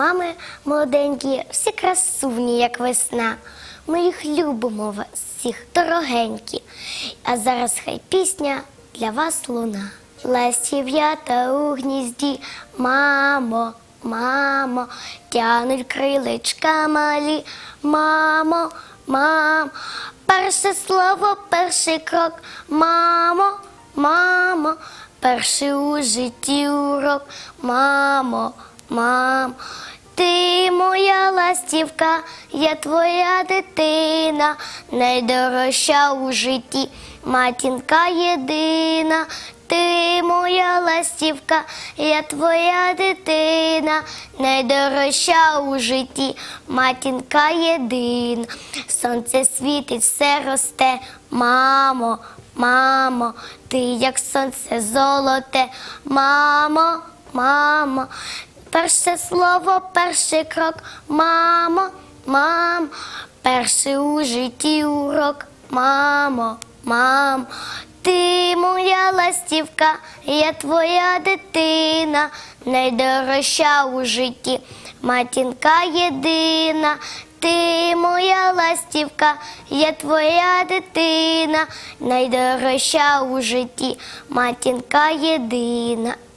мами молоденькі, всі красуні, як весна. Ми їх любимо всіх, дорогенькі. А зараз хай пісня для вас луна. Ластів'ята у гнізді, мамо, мамо, тянуть крилечка малі, мамо, мамо. Перше слово, перший крок, мамо, мамо, перший у житті урок, мамо, мамо. Ти моя ластівка, я твоя дитина, найдорожча у житті, матінка єдина. Ти моя ластівка, я твоя дитина, найдорожча у житті, матінка єдина. Сонце світить, все росте, мамо, мамо, ти як сонце золоте, мамо, мамо. Перше слово, перший крок, мамо, мамо, перший у житті урок, мамо, мамо. Ти моя ластівка, я твоя дитина, найдорожча у житті, матінка єдина. Ти моя ластівка, я твоя дитина, найдорожча у житті, матінка єдина.